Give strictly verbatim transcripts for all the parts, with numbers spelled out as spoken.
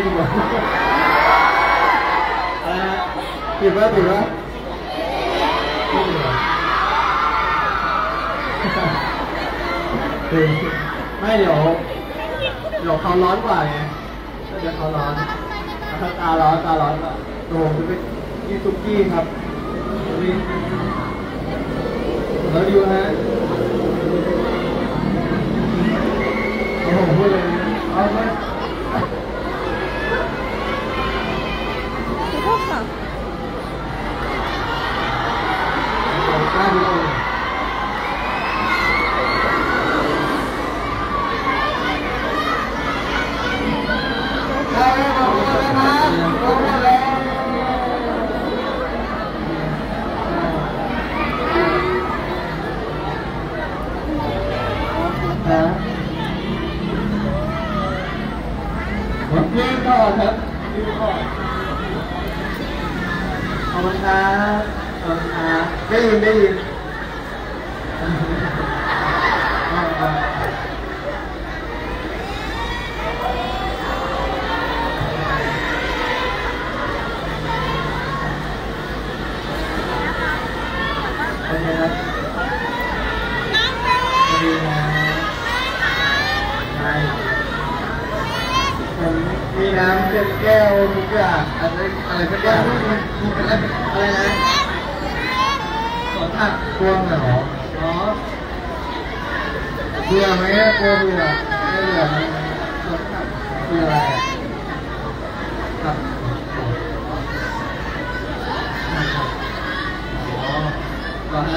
ดีกว่าอะไรนะผิดว่าผิดว่าไม่ดีกว่าไม่เดี๋ยวเดี๋ยวเขาร้อนกว่าไงเดี๋ยวเขาร้อนถ้าตาร้อนตาร้อนก็โอ้โหจะไปกินซุกี้ครับแล้วดิวฮะโอ้โหพูดเลยเอาไหมขอโทษค่ะกล้าดูได้ไหมบอกเลยนะบอกเลยฮะยืนก่อนครับยืนก่อนเอามันครับเอามันครับได้ยินได้ยินโอเคครับดีนะได้ผมมีน้ำเต็มแก้วทุกอย่างอะไรอะไรสักอย่างอะไรนะขอถักพวงเหรออ๋อเบื่อไหมกลัวเบื่อไม่เบื่อไหมขอถักคืออะไรครับอ๋อเหรอฮะ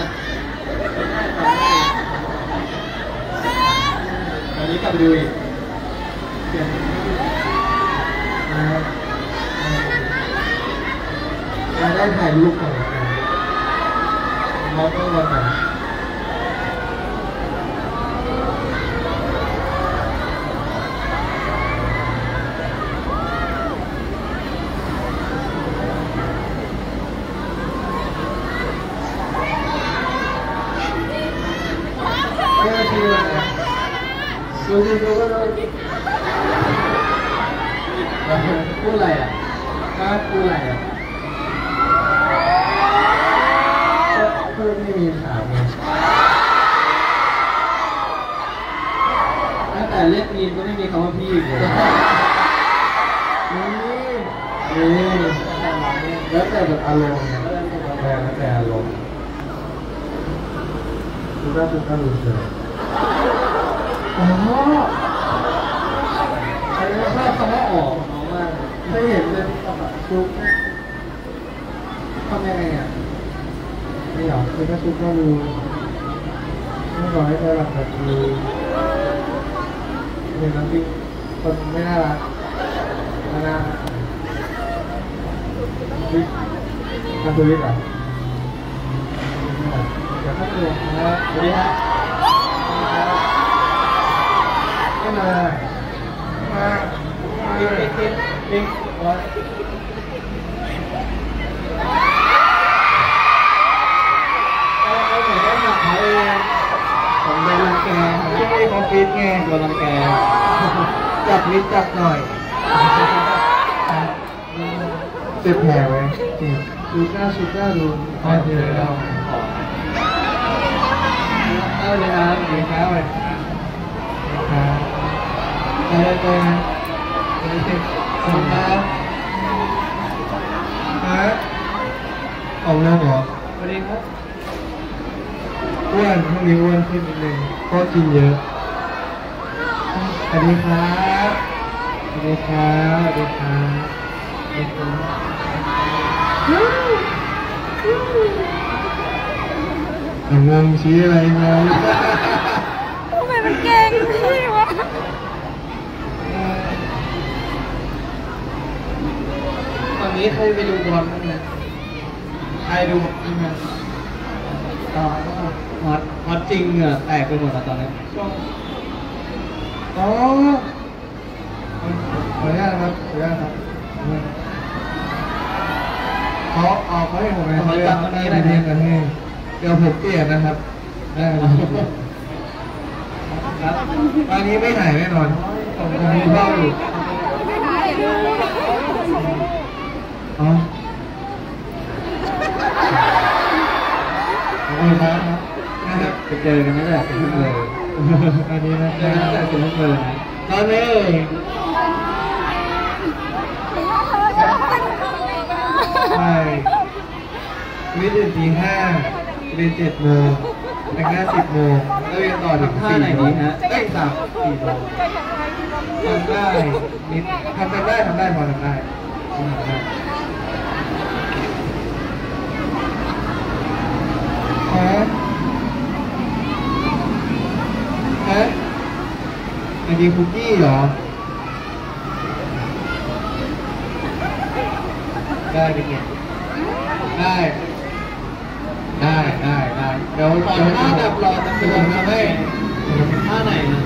วันนี้กลับไปดูอีกเปลี่ยนนะครับเราได้ถ่ายรูปก่อนเราต้องวันไหนไม่ได้ทีวันไหนดูดูดูก็ดูพูดอะไรอ่ะก็พูดอะไรอ่ะพูดไม่มีถามเลยตั้งแต่เรียกมีนก็ไม่มีคำว่าพี่อีกเลยนี่นี่แล้วแต่แบบอารมณ์แล้วแต่อารมณ์คุณก็คุณก็รู้เฉยอ๋อใครไม่ชอบคำว่าออกน้องมากไม่เห็นเลยแบบซุปทำยังไงอ่ะไม่หรอกคือถ้าซุปก็รู้ไม่บอกให้เธอหลับแบบรู้เห็นน้ำพริกคนไม่น่ารักน่ารักพริกน้ำพริกอ่ะเดี๋ยวถ้าตัวนะสวัสดีฮะไม่มามาปิ๊กปิ๊กปิ๊กปิ๊กวะเอาเหมือนได้หนักเขาเองผมโดนรังแกไม่ใช่เขาฟิตไงโดนรังแกจับนิดจับหน่อยเจ็บแผลไหมชูก้าชูก้าดูอ๋อเดี๋ยวเราเอาเลยครับเดี๋ยวครับเลยครับไปเลยไปเลยไปเลยสองครับฮะออกเรื่องเหรอสวัสดีครับอ้วนช่วงนี้อ้วนขึ้นนิดนึงเพราะกินเยอะสวัสดีครับสวัสดีครับสวัสดีครับสวัสดีครับงงชี้อะไรงงทำไมมันเก่งพี่วะตอนนี้ใครไปดูบอลบ้างเนี่ยใครดูจริงอ่ะต่อฮอตฮอตจริงอ่ะแตกไปหมดแล้วตอนนี้ช่วงอ๋อขออนุญาตครับขออนุญาตครับเขาเอาเขาให้ผมไหมเขาจะได้เรียนกันให้เดี๋ยวผมเปลี่ยนนะครับได้ครับครับวันนี้ไม่ถ่ายแน่นอนผมจะมีเฝ้าอยู่อ๋อโอเคครับนะครับไปเจอกันนั่นแหละเป็นเลยอันนี้นะเจอกันตั้งแต่เป็นเลยนะตอนนี้ใช่วิทย์ตีห้าเรียนเจ็ดโมงแต่งหน้าสิบโมงแล้วเรียนต่อถึงสี่โมงนะได้สามสี่โมงทำได้นิดทำได้ทำได้พอทำได้ทำได้ฮะฮะอันนี้คุกกี้เหรอได้ดิเนี่ยได้ได้ได้ได้เดี๋ยวเดี๋ยวหน้าดับรอจะเป็นทำให้ท่าไหนนะ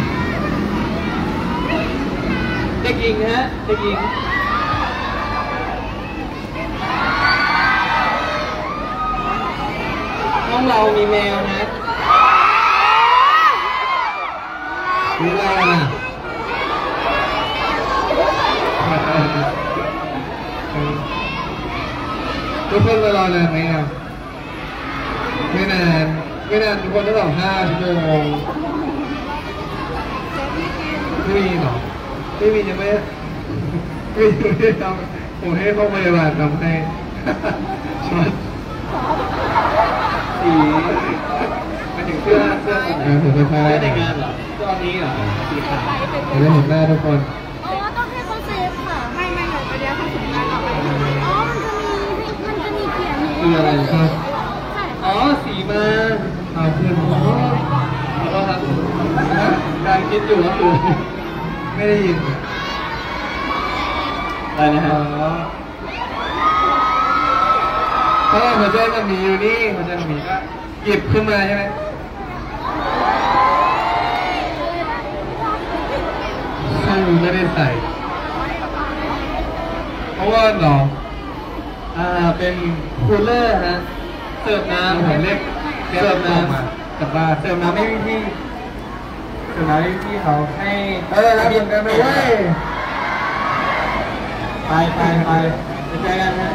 เด็กหญิงฮะเด็กหญิงห้องเรามีแมวนะมีอะไรนะทุกคนมารอนานไหมครับไม่นานไม่นานทุกคนต้องรอห้าชั่วโมงไม่มีหรอไม่มียังไม่ไม่ไม่ทำผมให้พ่อพยาบาลทำให้ช็อตสีมาถึงเสื้อเสื้อไหนเสื้อผ้าในงานเหรอตอนนี้เหรอสีขาวเดี๋ยวเห็นหน้าทุกคนอ๋อต้องให้เขาเซฟค่ะไม่ไม่หนูไปเดี๋ยวเขาถึงงานต่อไปอ๋อมันจะมีมันจะมีเขียนคืออะไรครับอ๋อสีมาเอาเพื่อนอ๋อขอโทษครับการคิดอยู่ก็คือไม่ได้ยินอะไรนะฮะถ้าหัวใจมันมีอยู่นี่หัวใจมันมีก็หยิบขึ้นมาใช่ไหมใช่ไม่ได้ใส่เพราะว่าหรออ่าเป็นคูลเลอร์ฮะเสิร์ฟน้ำผมเล็กเสิร์ฟน้ำกับบ้านเสิร์ฟน้ำให้พี่เสิร์ฟน้ำให้พี่เขาให้เออรับกันกันไปเว้ยไปไปไปไปเจอกันนะ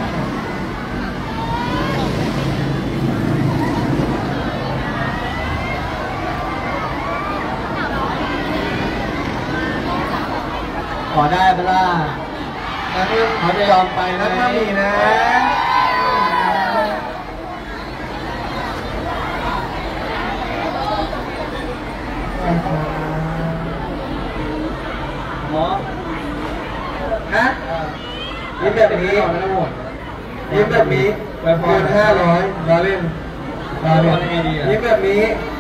ขอได้เปล่าแล้วเขาจะยอมไปนะถ้ามีนะหมอฮะยิ้มแบบนี้ยิ้มแบบนี้เงินห้าร้อยรอเล่นรอเล่นยิ้มแบบนี้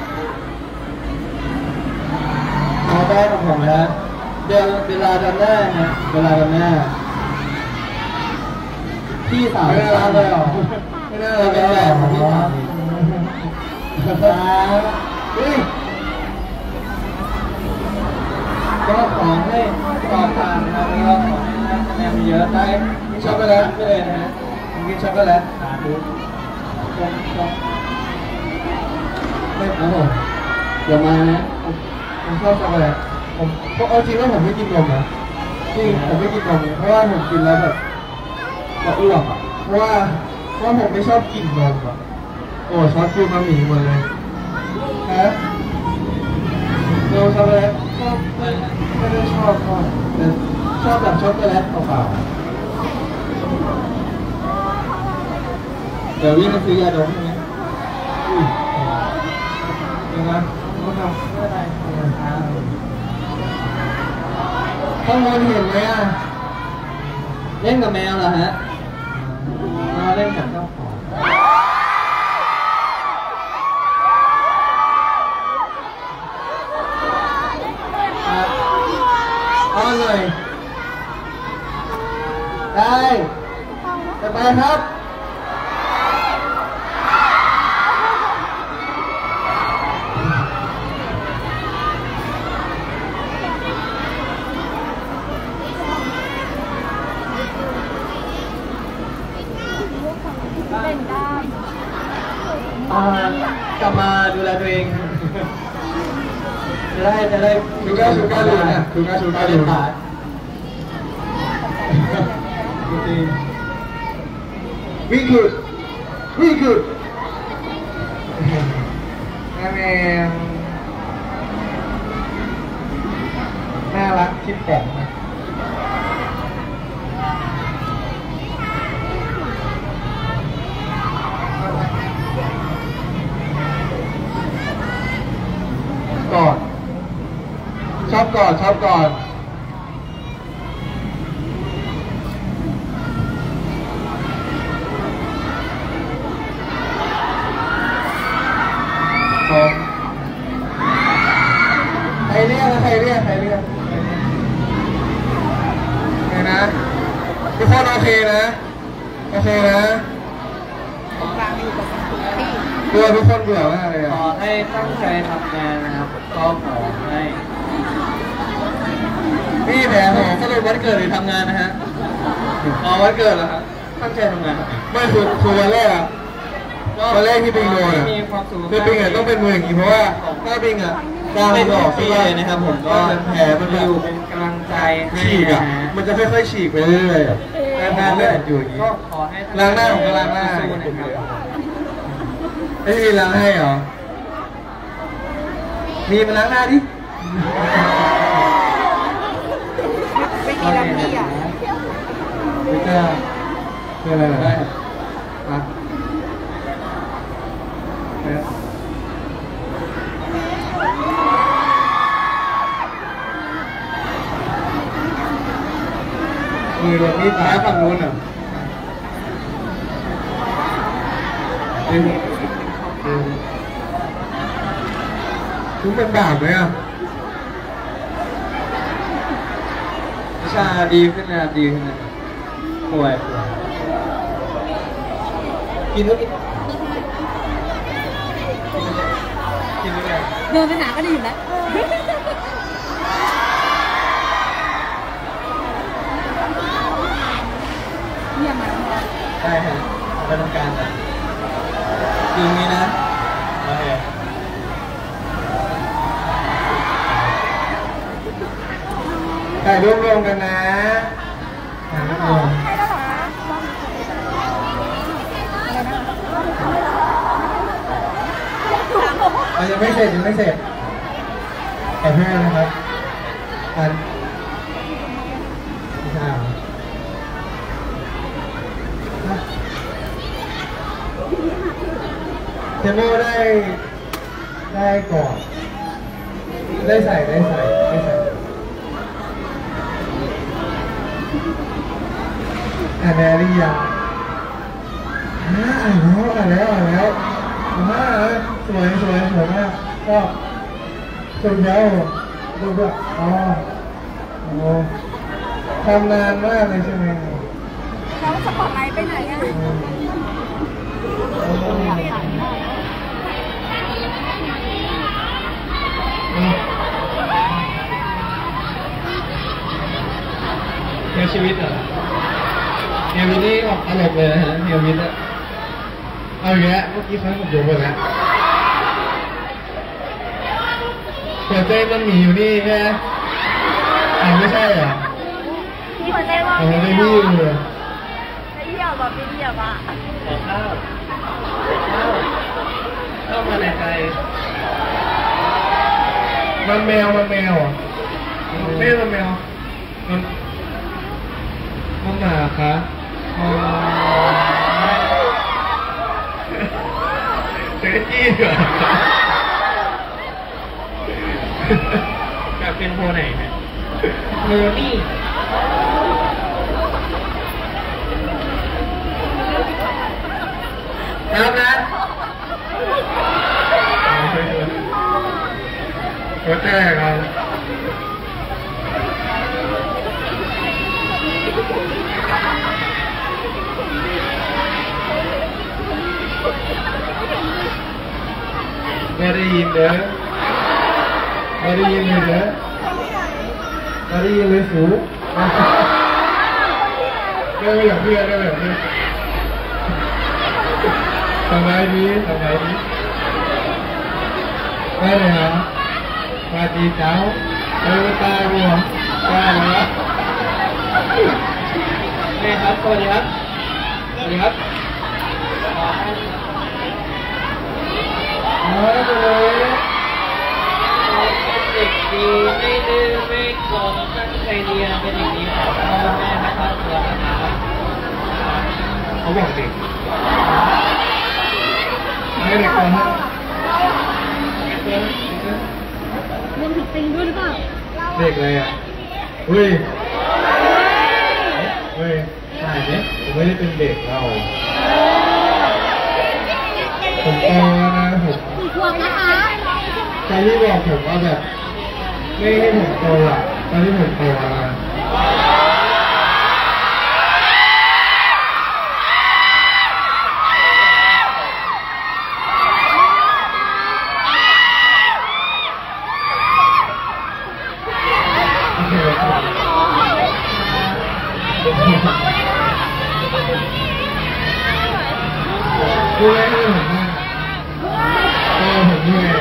เอาได้ของผมแล้วเดี๋ยวเวลาจำได้นะเวลาจำได้พี่สาวไม่ได้รับเลยหรอไม่ได้รับเป็นแบบของพี่สาวเฮ้ยก็ขอให้ตอบผ่านนะครับแล้วก็ขอให้ได้คะแนนเยอะได้กินช็อกโกแลตไปเลยนะฮะกินช็อกโกแลตสาธุไม่เอาเดี๋ยวมานะผมชอบช็อกโกแลตผมเอาจริงแล้วผมไม่กินนมนะจริงผมไม่กินนมเพราะว่าผมกินแล้วแบบจะอ้วกอ่ะเพราะว่าเพราะผมไม่ชอบกินนมอ่ะโอ้ชอบกินบะหมี่หมดเลยฮะโดนช็อกโกแลตก็ไม่ไม่ได้ชอบชอบแต่ชอบแบบช็อกโกแลตเปล่าๆเดี๋ยววิ่งไปซื้อยาดมใช่ไหมอุ้ยเดี๋ยวนะก็ทำไม่ได้ข้างบนเห็นไหมอ่ะเล่นกับแมวเหรอฮะมาเล่นกับเจ้าของเอาเลยได้สบายครับกลับมาดูแลตัวเองจะได้จะได้ชูก้าชูก้าดูนะชูก้าชูก้าดูตีวิ่งคือวิ่งคือแม่แมวน่ารักคิดแปลกนะก่อนชอบก่อนชอบก่อนใครเรียกใครเรียกใครเรียกโอเคนะทุกคนโอเคนะโอเคนะกลัวทุกคนเบื่อมากเลยอ่ะขอให้ตั้งใจทำงานนะครับก็ขอให้พี่แผลผมสรุปวันเกิดหรือทำงานนะฮะอ๋อวันเกิดเหรอครับตั้งใจทำงานไม่คือคือวันแรกอะวันแรกที่ปิงโดนอะคือปิงอะต้องเป็นมืออย่างนี้เพราะว่าถ้าปิงอะดาวมันออกที่เลยนะครับผมก็แผลมันอยู่เป็นกำลังใจให้ฉีกอะมันจะค่อยๆฉีกไปเรื่อยๆแต่งานเลือดอยู่อย่างนี้ก็ขอให้ล้างหน้าผมก็ล้างหน้าไอ้มีล้างให้เหรอมีมาล้างหน้าดิไม่มีแล้วพี่อ่ะไม่กล้าเป็นอะไรเหรอมามือโดนมีดตายฝั่งนู้นเหรอทุกเป็นบาปไหมอ่ะวิชาดีขึ้นนะดีขึ้นนะป่วยกินแล้วกินกินไม่ได้เดินไปหาก็ดีอยู่แล้วเยี่ยมมากได้ฮะไปทำการนะคืนนี้นะโอเคถ่ายรูปรวมกันนะถ่ายรูปรวมยังไม่เสร็จยังไม่เสร็จขอโทษนะครับอันไม่ใช่เทมโมได้ได้ก่อนได้ใส่ได้ใส่ได้ใส่อ่านแล้วหรือยังอ่านแล้วอ่านแล้วอ่านแล้วอ่าสวยสวยสวยมากก็สุดยอดดูแบบอ๋อโอ้ทำนานมากเลยใช่ไหมแล้วสปอร์ตไลท์ไปไหนอ่ะเฮียชีวิตเหรอเฮียวินนี่ออกตลกเลยนะฮะเฮียวินอะเอาอย่างเงี้ยเมื่อกี้เขาผมดูไปแล้วหัวใจมันหมีอยู่นี่ใช่ไหมอ่าไม่ใช่เหรอมีหัวใจว่าไม่ได้พี่เลยไอ้เหี้ยแบบเป็นเหี้ยบ้าขอข้าวข้าวข้าวมาในใจมันแมวมันแมวอ่ะไม่มันแมวมันมันหมาคะเจ๊จี้เหรอจะเป็นโพไหนฮะโมนี่ครับนะหัวใจครับไม่ได้ยินเด้อไม่ได้ยินเลยเด้อไม่ได้ยินเลยสูเดินไปอย่างเพื่อนเดินไปอย่างเพื่อนทำไมดีทำไมดีได้เลยฮะสวัสดีเจ้าเออตาบัวได้แล้วเคครับสวัสดีครับสวัสดีครับอ๋อไปเลยเป็นเด็กดีไม่ดื้อไม่โกงตั้งใจเรียนเป็นเด็กดีของพ่อแม่และครอบครัวนะครับเขาบอกเด็กไม่เด็กคนนะรวมถึงติงด้วยหรือเปล่าเด็กอะไรอ่ะเฮ้ยเฮ้ยใช่เนี่ยผมไม่ได้เป็นเด็กเราผมโตนะผมกี่ขวบนะคะใครที่บอกผมว่าแบบไม่ให้ผมโตอ่ะตอนที่ผมโตมาดูแลให้ผมมากโอ้ผมเหนื่อย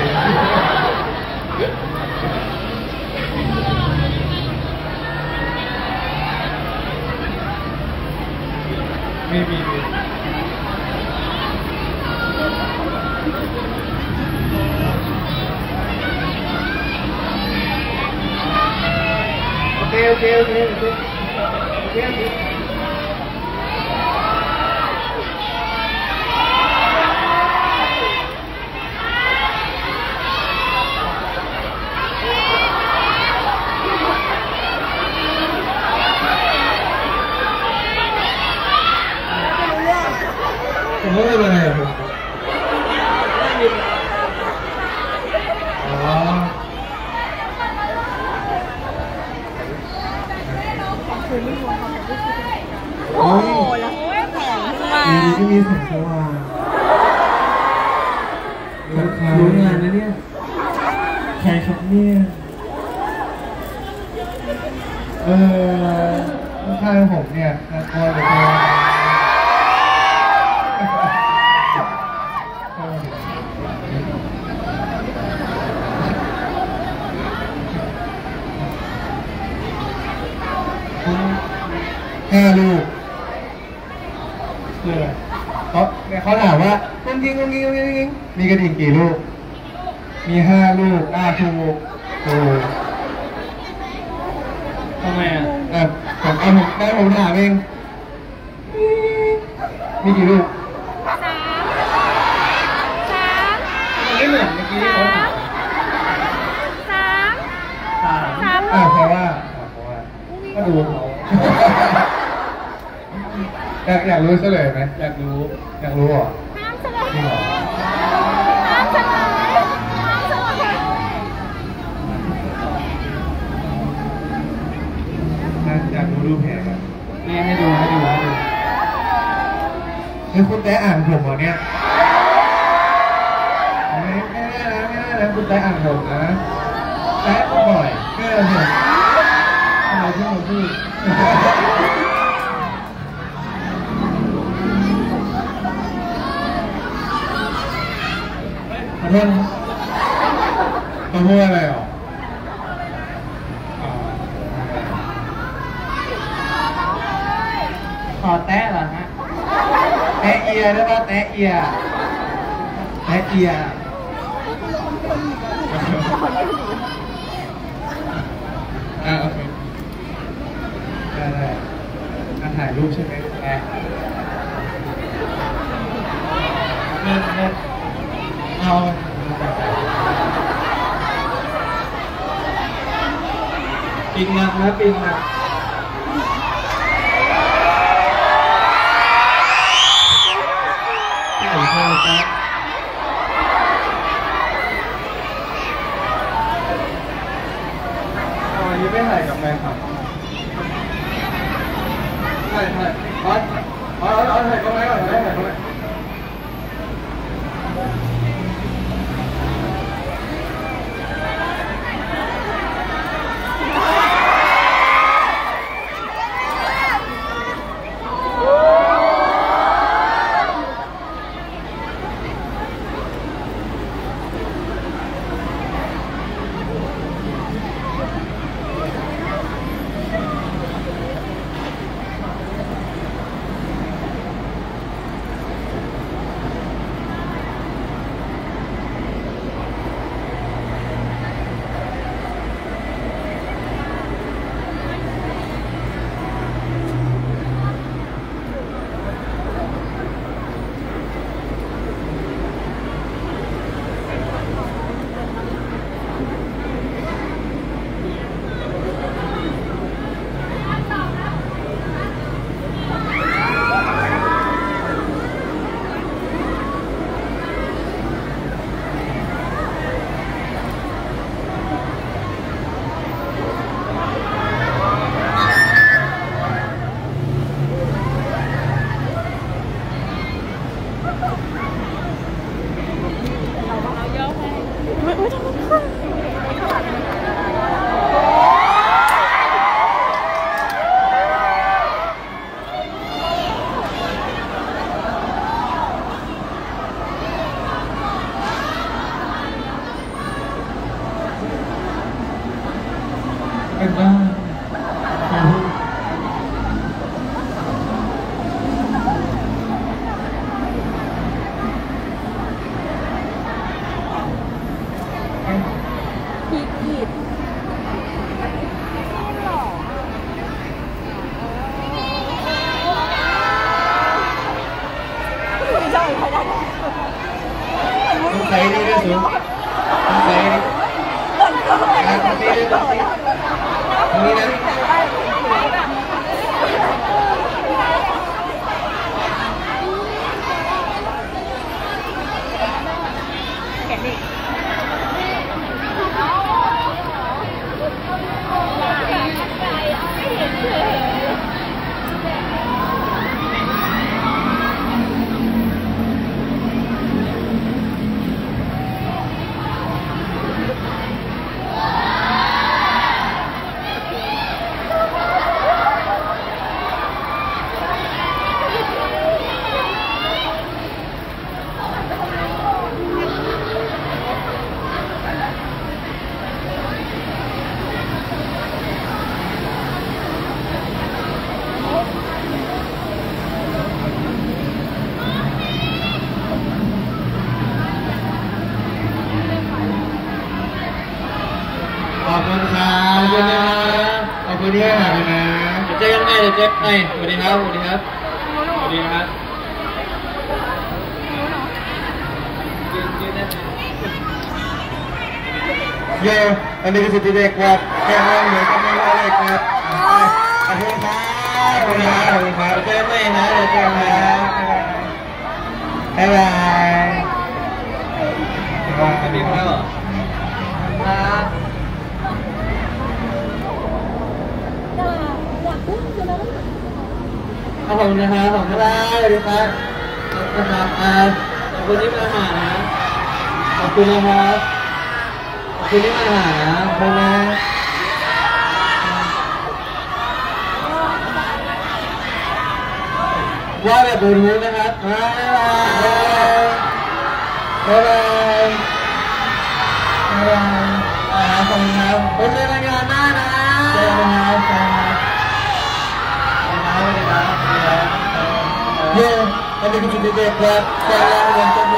ไม่มีโอเคโอเคโอเคโอเคโอเคโอเคผมไม่เป็นไรหรอกผมอ๋อโอ้โหแล้วแข็งมาดีที่มีแสงสว่างรู้งานนะเนี่ยใครครับเนี่ยเออข้างผมเนี่ยน่ากลัวเลยห้าลูกคืออะไรเขาเขาถามว่ากุ้งกิ้งกุ้งกิ้งกุ้งกิ้งมีกระดิ่งกี่ลูกมีห้าลูกห้าลูกโอ้ทำไมอ่ะอ่ะผมเอาผมได้ผมถามเองมีกี่ลูกสามสามมันไม่เหมือนเมื่อกี้เขาถามสามสามสามอ่ะเพราะว่าเพราะว่าก็ดูเขาอยากอยากรู้เฉลยไหมอยากรู้อยากรู้เหรอน้ำเฉลยจริงเหรอน้ำเฉลยน้ำเฉลยอยากรู้รูปแผลกันนี่ให้ดูให้ดูให้ดูนี่คุณแต้อ่านผมเหรอเนี่ยไม่ไม่ได้นะไม่ได้นะคุณแต้อ่านผมนะแต้บ่อยเพื่อนผมทำไมที่ผมพูดขอโทษนะเขาพูดอะไรหรอขอแตะเหรอฮะแตะเอียได้ป่ะแตะเอียแตะเอียอ่าโอเคได้ได้อ่ะถ่ายรูปใช่ไหมแอะเล่นเล่นเอาปิงนักนะปิงนักใช่ใช่ใช่วันนี้ไม่ถ่ายกับแฟนคลับถ่ายถ่ายเอาเอาเอาถ่ายก็ไม่ก่อนถ่ายก็ไม่ลูกต้องใส่ดิอ่ะตรงนี้ด้วยตรงนี้ตรงนี้นะขอบคุณครับขอบคุณนะขอบคุณที่ให้หาเลยนะเดี๋ยวเจอกันใหม่เดี๋ยวเจอกันใหม่สวัสดีครับสวัสดีครับสวัสดีครับเย้อันนี้คือสิทธิเด็กครับแค่ห้องเหนือก็ไม่ได้เลยครับขอบคุณครับขอบคุณครับขอบคุณครับเจอกันใหม่นะเดี๋ยวเจอกันนะบ๊ายบายบ๊ายบายบ๊ายบายเหรอครับ ขอบคุณนะครับขอบคุณครับสวัสดีครับขอบคุณครับอ่าขอบคุณที่มาหานะขอบคุณนะครับขอบคุณที่มาหานะขอบคุณนะว่าแบบบลูทูธนะครับบ๊ายบายบ๊ายบายบ๊ายบายอ่าขอบคุณครับไว้เจอกันงานหน้านะเจอกันครับเจอกันครับเย้อันนี้คือจุดเด็กครับแกงเราเรียนจบ